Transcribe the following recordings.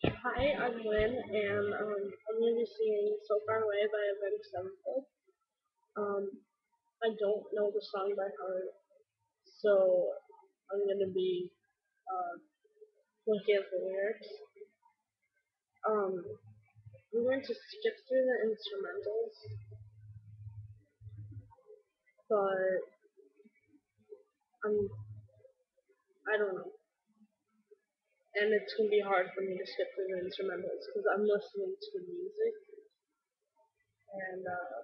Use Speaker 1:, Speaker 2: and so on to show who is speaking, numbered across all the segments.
Speaker 1: Hi, I'm Lynn, and I'm going to be singing "So Far Away" by Avenged Sevenfold. Um, I don't know the song by heart, so I'm going to be uh, looking at the lyrics. Um, I'm going to skip through the instrumentals, but I'm I don't know, and it's going to be hard for me to skip through the instrumentals because I'm listening to the music and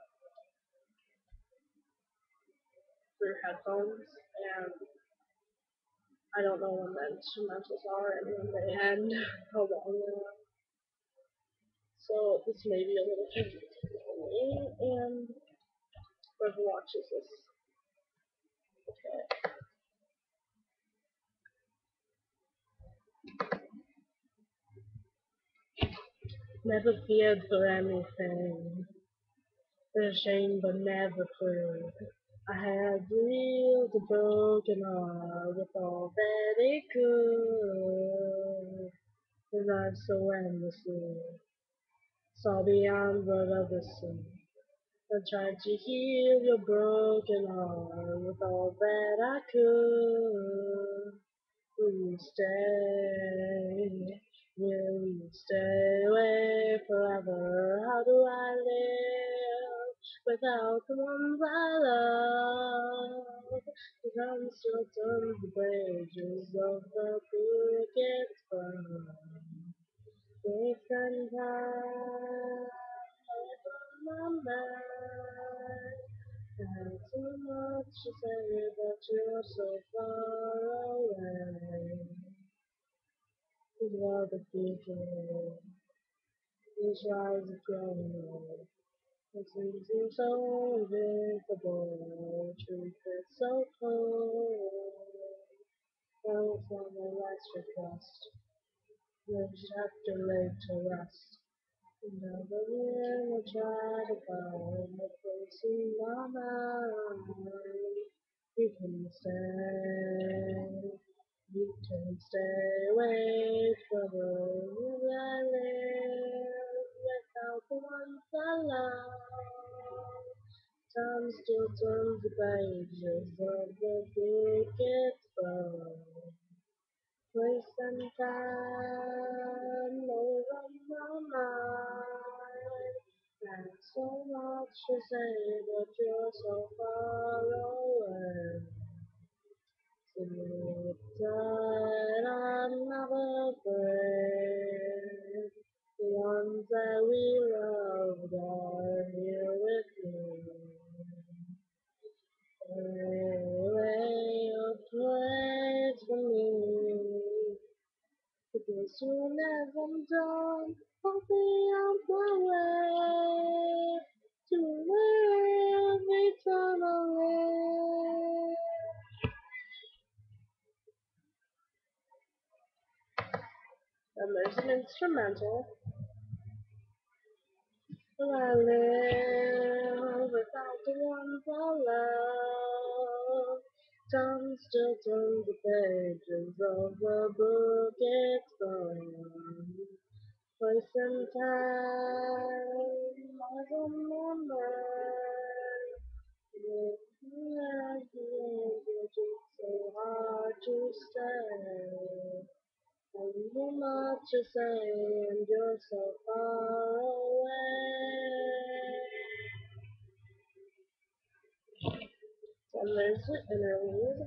Speaker 1: through headphones, and I don't know when the instrumentals are and when they end, how long they are. So this may be a little confusing for me and whoever watches this. Okay. Never feared for anything. Ashamed but never free. I had reeled a broken heart with all that it could. The life so endlessly. Saw beyond what others see. I tried to heal your broken heart with all that I could. Will you stay? Will you stay away forever? How do I live without the ones I love? Cause I'm still turning the pages of the book it's burned. Wasting time on my mind. And too much to say, but you're so far away. Is what the future is rise again. It seems so invisible, truth is so cold. That was on my last request. Your chapter laid to rest. Never will try to find a place in my mind. You can stay, you can stay away from where I live without the ones I love. Time still turns the pages of the book it's burned. Place and time over my mind. And so much to say, but you're so far away. Sleep tight, I'm never afraid. The ones that we loved are here with me. Away a place for me. Because soon as I'm done, I'll be on my way to live eternally. And there's an instrumental. Where I live without the ones I love. Time still turns the pages of the book it's gone. Place and time, I remember. As the angels, it's so hard to stay. And you much to say, and you're so far away. And there's the interlude.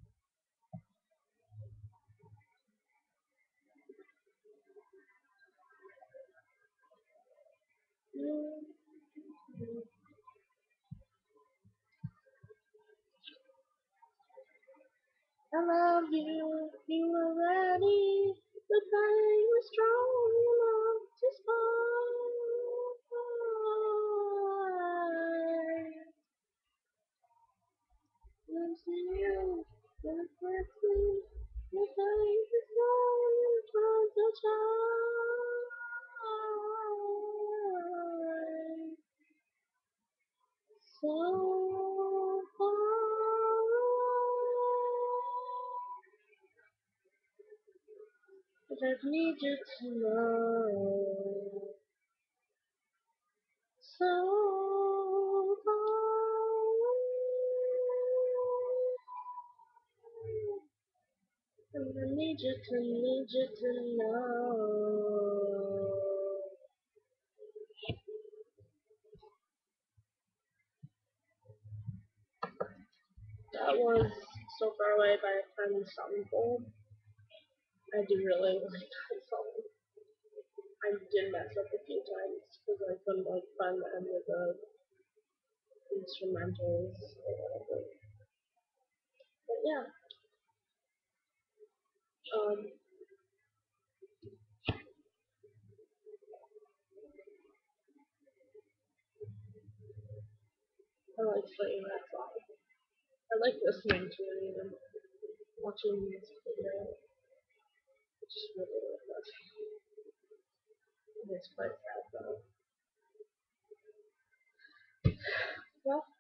Speaker 1: I love you, you were ready, but I was strong enough to spy. Losing you, that hurts me, your face is gone in front of child. So far away. Need you to know so far. And I need you to know. That was So Far Away by Ken Soundbold. I do really like that song. I did mess up a few times because I couldn't like find the end of the instrumentals or whatever. But yeah, um, I like playing that song. I like listening to it even. Watching the music video. It's just really, really good. It's quite sad though. Well,